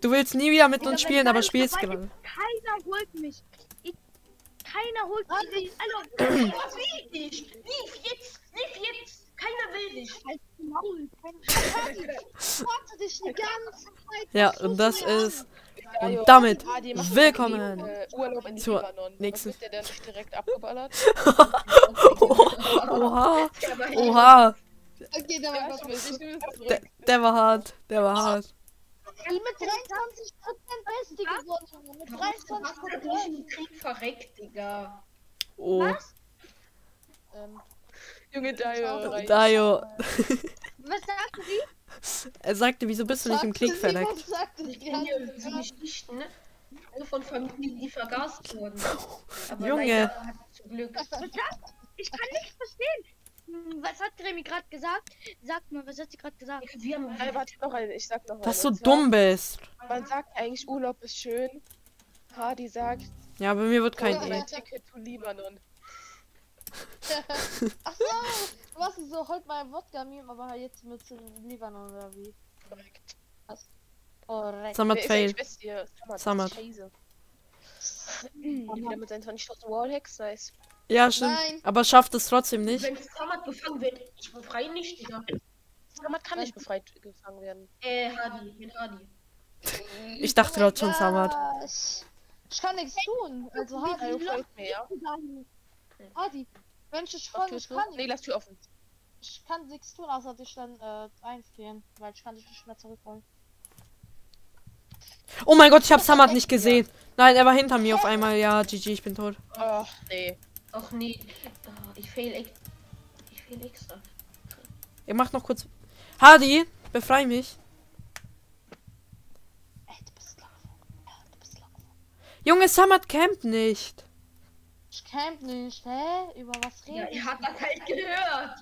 Du willst nie wieder mit uns Digga, spielen, wenn aber Darius spielst dabei gerade. ist, keiner holt mich. Keiner holt mich. Was will ich nicht? Nicht jetzt. Keiner will dich. Halt die Maul. Warte dich die ganze Zeit. Ja, Was und tust das du mir an? ist... Und damit Hadi macht willkommen Urlaub in zur Libanon. nächsten- Was wird der denn nicht direkt abgeballert? Oha, oha. Okay, der war was wild. Der war hart, der war hart. Die mit 23% Beste gewonnen, Junge. Mit 23%. Im Krieg verreckt, Digga. Oh, Junge Dayo. Dayo. Was sagten Sie? Er sagte, wieso bist du nicht im Krieg verreckt? Ich sagte Ich die kenne ganze hier die Zeit. Geschichten, alle von Familien, die vergast wurden. Aber Junge. leider hat zum Glück. Ich kann nicht verstehen. Was hat Remy gerade gesagt? Sag mal, was hat sie gerade gesagt? Wir haben Hey, warte, noch eine. Ich sag noch eine. Dass du Und zwar, dumm bist. Man sagt eigentlich, Urlaub ist schön. Hadi sagt, Ja, bei mir wird kein ein E. Ticket to Libanon. Ach so, du warst so heute mal Wodka-Meme, aber jetzt mit Libanon oder wie? Korrekt. Korrekt. Samat Wer ist fail. eigentlich best hier? Samat. Scheiße. Wieder mit seinen 20.000 Wallhacks, nice. Ja, stimmt. Nein. Aber schafft es trotzdem nicht. Wenn Samat gefangen wird, ich befreie nicht, Digga. Samat kann nicht befreit gefangen werden. Hadi, mit Hadi. Ich dachte gerade schon Samat. Ich kann nichts tun. Also Dayo Hadi, folgt mir, ja? Hadi, wenn ich Mach schon, Tür ich zu. kann, Nee, lass Tür offen. ich kann nichts tun, außer dich dann einfrieren, weil ich kann dich nicht mehr zurückholen. Oh mein Gott, ich habe Samat nicht gesehen. Nein, er war hinter mir auf einmal. Ja, GG, ich bin tot. Ach, nee. Ach nee, ich fail extra. Ihr macht noch kurz... Hadi, befrei mich. Ey, du bist Sklave. Ja, du bist Sklave. Junge, Samat campt nicht. Ich camp nicht, hä? Über was Ja, reden? ihr habt das halt gehört.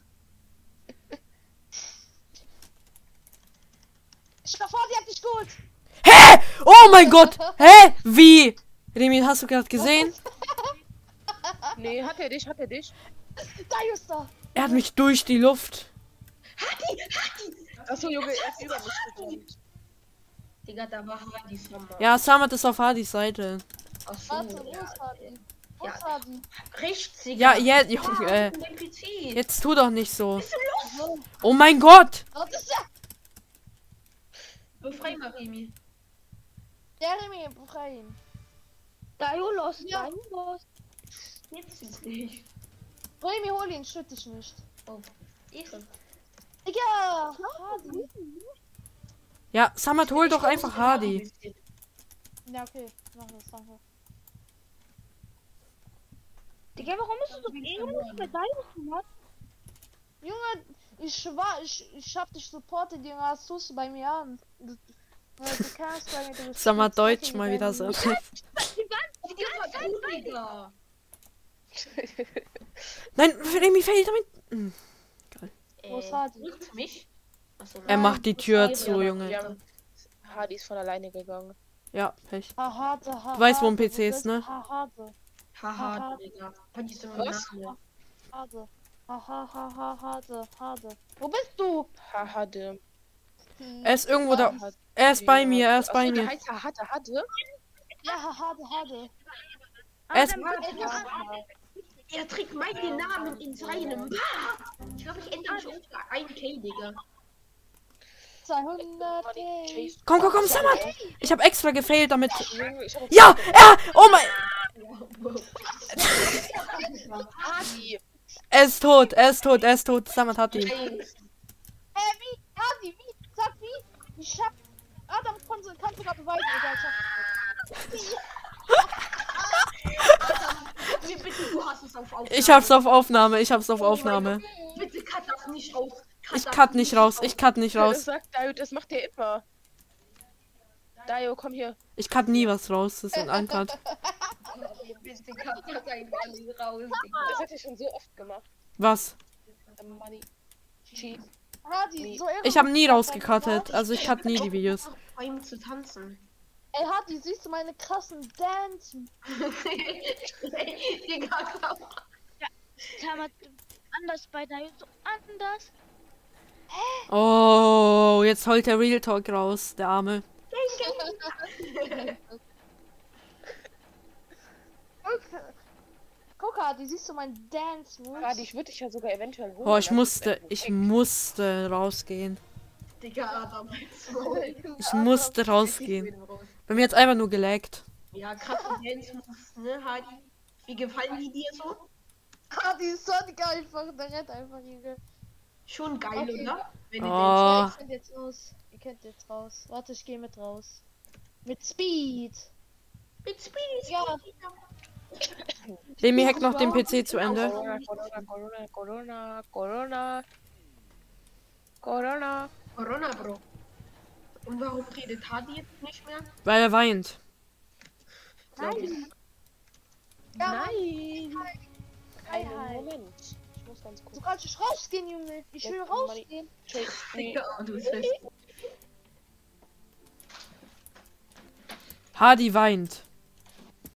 Ich war vor, die hat dich geholt. Hä? Oh mein Gott. Hä? Wie? Remy, hast du gerade gesehen? Nee, hat er dich? Da ist da. Er hat mich durch die Luft. Achso, Junge, er ist über mich gekommen. Digga, da war Hadi Samat. Ja, Samat ist auf Hadis Seite. Ach so, Warte, wo ja. ist Hadi? Wo Ja. ist Hadi? Rechts, Ja, Digga. Junge. Mein PC. Jetzt tu doch nicht so. So, Oh mein Gott. das ist ja. Befrei mal, Remi. Jeremy, befrei ihn. Dayo los. Ja. Dayo los. Jetzt ist nicht. Remy, hol ihn, schütt dich nicht. Oh, Ehre. Digga, Hadi. Ja, Samat, hol doch einfach Hadi. Ja, okay, mach das, danke. Digga, warum ist du so ähnlich bei Dayo gemacht? Junge, ich schaff dich supportet, Junge, was tust du bei mir an? Du kannst bei mir, du bist Samat schlecht. Deutsch Okay, mal wieder so. Die ganze Zeit. Digga. Nein, Remy fällt damit. Hm. Wo ist Hadi? Drückt mich. Achso, Er macht die Tür zu, Junge. Ja, Hadi ist von alleine gegangen. Ja, Pech. Hade. Du weißt, wo ein PC ist, ne? Hade. Haha, Digga. Was ist denn Was? Name? Hade. Hade. Wo bist du? Hade. Er ist irgendwo da. Er ist bei mir, er ist bei Achso, der mir. heißt Hade. Ja, Hade. Er ist, Er trägt meinen Namen in seinem. Ich glaube, ich ändere mich auf 1K, Digga. 200. komm, Samat. Ich habe extra gefailt, damit. Junge, ich hab Ja, oh mein. Hadi. Er ist tot. Samat hat ihn. Wie? Hadi, wie? Sag wie? Ich hab. Adam, kannst du gerade beweisen, egal, Bitte, du hast es auf Aufnahme. Ich hab's auf Aufnahme. Bitte cut das nicht raus. Ich cut nicht raus. Das sagt Dayo, das macht der immer. Dayo, komm hier. Ich cut nie was raus. Das ist ein Uncut. Bitte cut das einfach nicht raus. Das hat er schon so oft gemacht. Was? Money. Cheat. Hadi, so irre. Ich habe nie rausgecuttet. Also ich cut nie die Videos. Bei ihm zu tanzen. Ey, Hadi, siehst du meine krassen Dance? Digga, komm. Samat, anders bei Dayo, so anders. Oh, jetzt holt der Real Talk raus, der Arme. Guck, Hadi, siehst du mein Dance Moves? Ah, ich würde dich ja sogar eventuell holen. Oh, ich lassen. musste rausgehen. Digga, Adam. Ich musste rausgehen. Bei mir hat's einfach nur gelaggt. Ja, krasse Dance Moves, ne, Hadi? Wie gefallen die dir so? Hadi ist Sonic einfach, der rennt einfach hier. Schon geil, Okay. oder? Wenn Oh. Ja, ich könnt jetzt raus. Ihr könnt jetzt raus. Warte, ich gehe mit raus. Mit Speed. Mit Speed. Ja. Remy hackt noch den PC zu Ende. Corona. Corona, Bro. Und warum redet Hadi jetzt nicht mehr? Weil er weint. Nein. Nein. Hi, Einen hi. Moment. Ich muss ganz kurz. Du kannst nicht rausgehen, Junge. Ich will Jetzt rausgehen. Nee. Digga, du bist fest. Hardy weint.